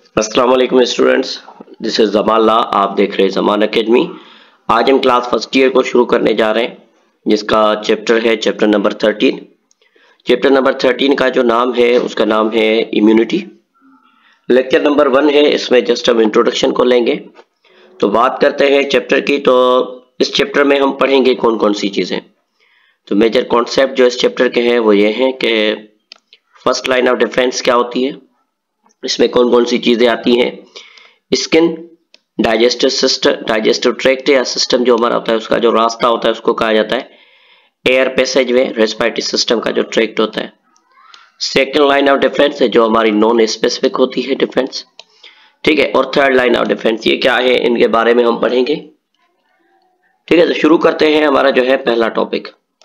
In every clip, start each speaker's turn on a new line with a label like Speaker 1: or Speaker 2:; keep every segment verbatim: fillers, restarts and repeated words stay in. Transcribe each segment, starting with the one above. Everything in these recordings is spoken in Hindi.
Speaker 1: अस्सलाम वालेकुम स्टूडेंट्स, दिस इज जमान ला। आप देख रहे हैं जमान एकेडमी। आज हम क्लास फर्स्ट ईयर को शुरू करने जा रहे हैं, जिसका चैप्टर है chapter number thirteen. Chapter number thirteen का जो नाम है उसका नाम है इम्यूनिटी। लेक्चर नंबर वन है, इसमें जस्ट हम इंट्रोडक्शन को लेंगे। तो बात करते हैं चैप्टर की। तो इस चैप्टर में हम पढ़ेंगे कौन कौन सी चीज़ें। तो मेजर कॉन्सेप्ट जो इस चैप्टर के हैं वो ये हैं कि फर्स्ट लाइन ऑफ डिफेंस क्या होती है, इसमें कौन कौन सी चीजें आती हैं। Skin, digestive system, digestive tract या सिस्टम जो हमारा होता है उसका जो रास्ता होता है उसको कहा जाता है air passage way, respiratory system का जो ट्रैक्ट होता है। सेकेंड लाइन ऑफ डिफेंस है जो हमारी नॉन स्पेसिफिक होती है डिफेंस, ठीक है। और थर्ड लाइन ऑफ डिफेंस ये क्या है, इनके बारे में हम पढ़ेंगे, ठीक है। तो शुरू करते हैं। हमारा जो है पहला टॉपिक,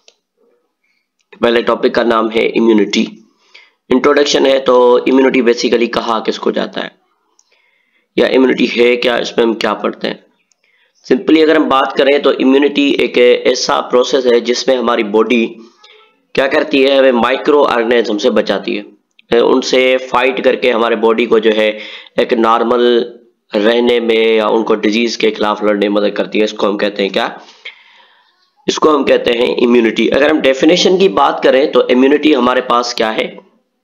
Speaker 1: पहले टॉपिक का नाम है इम्यूनिटी। इंट्रोडक्शन है। तो इम्यूनिटी बेसिकली कहा किसको जाता है या इम्यूनिटी है क्या, इसमें हम क्या पढ़ते हैं। सिंपली अगर हम बात करें तो इम्यूनिटी एक ऐसा प्रोसेस है जिसमें हमारी बॉडी क्या करती है, हमें माइक्रो ऑर्गेनिज्म से बचाती है, उनसे फाइट करके हमारे बॉडी को जो है एक नॉर्मल रहने में या उनको डिजीज के खिलाफ लड़ने में मदद करती है। इसको हम कहते हैं क्या, इसको हम कहते हैं इम्यूनिटी। अगर हम डेफिनेशन की बात करें तो इम्यूनिटी हमारे पास क्या है,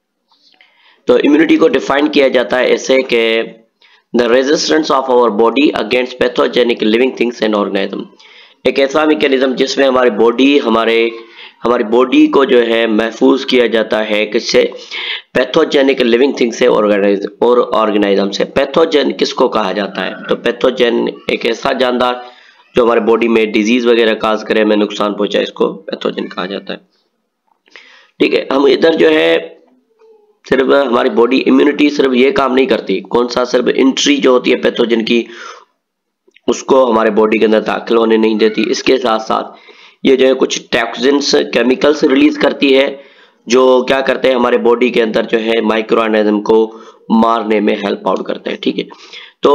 Speaker 1: तो इम्यूनिटी को डिफाइन किया जाता है ऐसे कि the resistance of our body against pathogenic living things and organism. एक ऐसा मैकेनिज्म जिसमें हमारी बॉडी हमारे हमारी बॉडी को जो है महफूज किया जाता है किससे, पैथोजेनिक लिविंग थिंग्स से ऑर्गेनिज्म और ऑर्गेनिज्म से। पैथोजेन किसको कहा जाता है, तो पैथोजेन एक ऐसा जानदार जो हमारे बॉडी में डिजीज वगैरह काज करे, हमें नुकसान पहुंचाए, इसको पैथोजेन कहा जाता है, ठीक है। हम इधर जो है सिर्फ हमारी बॉडी इम्यूनिटी सिर्फ ये काम नहीं करती, कौन सा, सिर्फ एंट्री जो होती है पैथोजन की उसको हमारे बॉडी के अंदर दाखिल होने नहीं देती। इसके साथ साथ ये जो है कुछ टॉक्सिन्स, केमिकल्स रिलीज करती है जो क्या करते हैं हमारे बॉडी के अंदर जो है माइक्रो ऑर्गेनिज्म को मारने में हेल्प आउट करते हैं, ठीक है। तो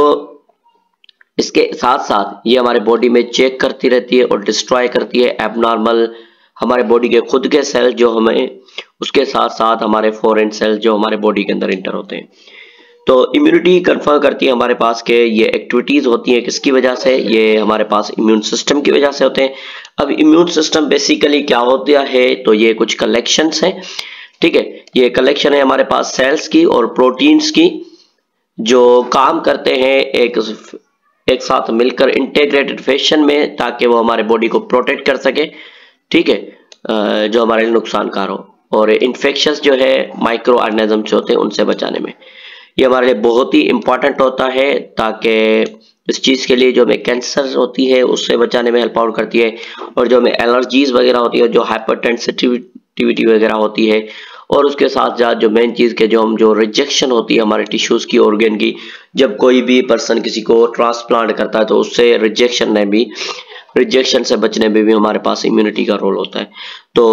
Speaker 1: इसके साथ साथ ये हमारे बॉडी में चेक करती रहती है और डिस्ट्रॉय करती है एबनॉर्मल हमारे बॉडी के खुद के सेल जो हमें, उसके साथ साथ हमारे फॉरेन सेल जो हमारे बॉडी के अंदर इंटर होते हैं। तो इम्यूनिटी कंफर्म करती है हमारे पास के ये एक्टिविटीज होती हैं किसकी वजह से, ये हमारे पास इम्यून सिस्टम की वजह से होते हैं। अब इम्यून सिस्टम बेसिकली क्या होता है, तो ये कुछ कलेक्शंस हैं, ठीक है। ये कलेक्शन है हमारे पास सेल्स की और प्रोटीन्स की जो काम करते हैं एक एक साथ मिलकर इंटीग्रेटेड फैशन में, ताकि वो हमारे बॉडी को प्रोटेक्ट कर सके, ठीक है, जो हमारे लिए नुकसानकार हो। और इन्फेक्शंस जो है माइक्रो ऑर्गेनिज्म से होते हैं उनसे बचाने में ये हमारे लिए बहुत ही इंपॉर्टेंट होता है, ताकि इस चीज़ के लिए जो हमें कैंसर होती है उससे बचाने में हेल्प आउट करती है, और जो हमें एलर्जीज वगैरह होती है, जो हाइपरटेंसिटिविटी वगैरह होती है, और उसके साथ साथ जो मेन चीज़ के जो हम जो रिजेक्शन होती है हमारे टिश्यूज़ की, ऑर्गन की, जब कोई भी पर्सन किसी को ट्रांसप्लांट करता है तो उससे रिजेक्शन में भी रिजेक्शन से बचने में भी हमारे पास इम्यूनिटी का रोल होता है। तो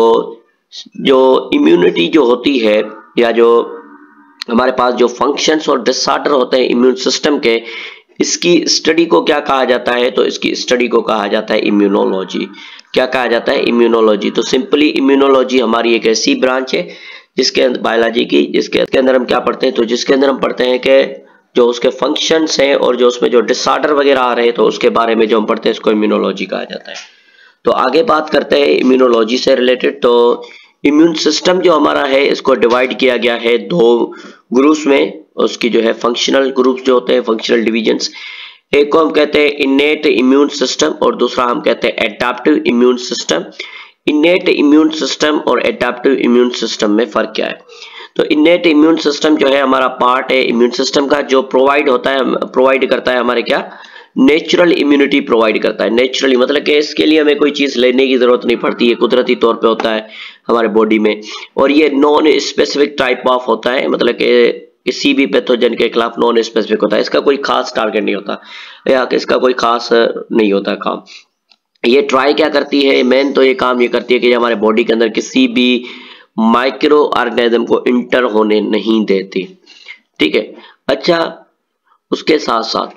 Speaker 1: जो इम्यूनिटी जो होती है या जो हमारे पास जो फंक्शंस और डिसऑर्डर होते हैं इम्यून सिस्टम के, इसकी स्टडी को क्या कहा जाता है, तो इसकी स्टडी को कहा जाता है इम्यूनोलॉजी। क्या कहा जाता है, इम्यूनोलॉजी। तो सिंपली इम्यूनोलॉजी हमारी एक ऐसी ब्रांच है जिसके अंदर बायोलॉजी की, जिसके अंदर हम क्या पढ़ते हैं, तो जिसके अंदर हम पढ़ते हैं कि जो उसके फंक्शंस हैं और जो उसमें जो डिसऑर्डर वगैरह आ रहे हैं तो उसके बारे में जो हम पढ़ते हैं इसको इम्यूनोलॉजी कहा जाता है। तो आगे बात करते हैं इम्यूनोलॉजी से रिलेटेड। तो इम्यून सिस्टम जो हमारा है इसको डिवाइड किया गया है दो ग्रुप्स में, उसकी जो है फंक्शनल ग्रुप्स जो होते हैं, फंक्शनल डिविजन्स। एक को हम कहते हैं इनेट इम्यून सिस्टम और दूसरा हम कहते हैं adaptive immune system. Innate immune system और एडाप्टिव इम्यून सिस्टम में फर्क क्या है, तो इनेट इम्यून सिस्टम जो है हमारा पार्ट है इम्यून सिस्टम का जो प्रोवाइड होता है, प्रोवाइड करता है हमारे क्या, नेचुरल इम्यूनिटी प्रोवाइड करता है। नेचुरली मतलब कि इसके लिए हमें कोई चीज लेने की जरूरत नहीं पड़ती है, कुदरती तौर पे होता है हमारे बॉडी में। और ये नॉन स्पेसिफिक टाइप ऑफ होता है, मतलब कि किसी भी पैथोजन के खिलाफ नॉन स्पेसिफिक होता है, इसका कोई खास टारगेट नहीं होता या इसका कोई खास नहीं होता काम। ये ट्राई क्या करती है, मेन तो ये काम ये करती है कि हमारे बॉडी के अंदर किसी भी माइक्रो ऑर्गेनिज्म को इंटर होने नहीं देती, ठीक है। अच्छा, उसके साथ साथ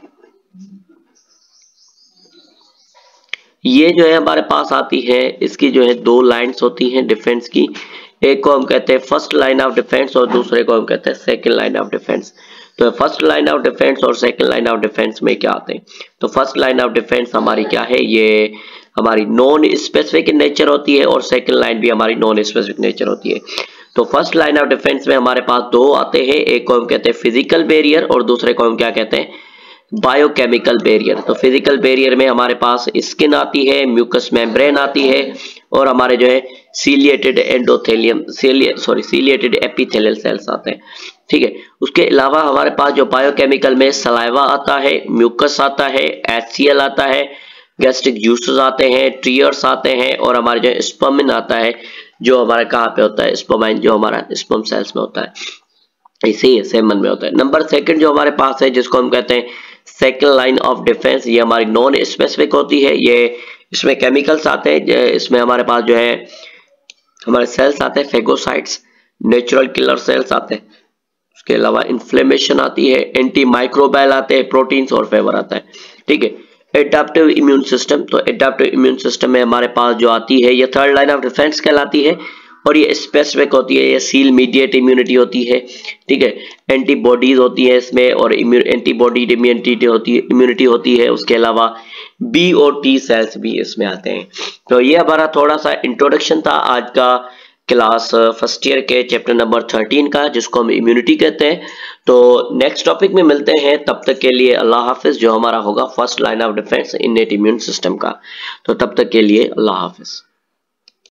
Speaker 1: ये जो है हमारे पास आती है, इसकी जो है दो लाइंस होती हैं डिफेंस की। एक को हम कहते हैं फर्स्ट लाइन ऑफ डिफेंस और दूसरे को हम कहते हैं सेकंड लाइन ऑफ डिफेंस। तो फर्स्ट लाइन ऑफ डिफेंस और सेकंड लाइन ऑफ डिफेंस में क्या आते हैं? तो फर्स्ट लाइन ऑफ डिफेंस हमारी क्या है, ये हमारी नॉन स्पेसिफिक इन नेचर होती है और सेकंड लाइन भी हमारी नॉन स्पेसिफिक नेचर होती है। तो फर्स्ट लाइन ऑफ डिफेंस में हमारे पास दो आते हैं, एक को हम कहते हैं फिजिकल बैरियर और दूसरे को हम क्या कहते हैं, बायोकेमिकल बैरियर। तो फिजिकल बैरियर में हमारे पास स्किन आती है, म्यूकस मेम्ब्रेन आती है और हमारे जो है ciliated endothelium sorry ciliated epithelial cells आते हैं, ठीक है। उसके अलावा हमारे पास जो बायोकेमिकल में सलाइवा आता है, म्यूकस आता है, एचसीएल आता है, गैस्ट्रिक जूसेस आते हैं, ट्रियर्स आते हैं और हमारे जो स्पर्मिन आता है, जो हमारा कहाँ पे होता है, स्पर्माइन जो हमारा स्पर्म सेल्स में होता है, इसी सेमन में होता है। नंबर सेकंड जो हमारे पास है जिसको हम कहते हैं सेकंड लाइन ऑफ डिफेंस, ये हमारी नॉन स्पेसिफिक होती है। ये इसमें केमिकल्स आते हैं, इसमें हमारे पास जो है हमारे सेल्स आते हैं, फेगोसाइट्स, नेचुरल किलर सेल्स आते हैं, उसके अलावा इन्फ्लेमेशन आती है, एंटी माइक्रोबायल आते हैं, प्रोटीन्स और फेवर आता है, ठीक है। एडाप्टिव इम्यून सिस्टम, तो एडाप्टिव इम्यून सिस्टम में हमारे पास जो आती है ये थर्ड लाइन ऑफ डिफेंस कहलाती है और ये स्पेसिफिक होती है, ये सील मीडिएट इम्यूनिटी होती है, ठीक है। एंटीबॉडीज होती है इसमें और एंटीबॉडी इम्यूनिटी होती है इम्यूनिटी होती है उसके अलावा बी और टी सेल्स भी इसमें आते हैं। तो ये हमारा थोड़ा सा इंट्रोडक्शन था आज का क्लास फर्स्ट ईयर के चैप्टर नंबर थर्टीन का, जिसको हम इम्यूनिटी कहते हैं। तो नेक्स्ट टॉपिक में मिलते हैं, तब तक के लिए अल्लाह हाफिज, जो हमारा होगा first line of defence innate immune system का। तो तब तक के लिए अल्लाह हाफिज।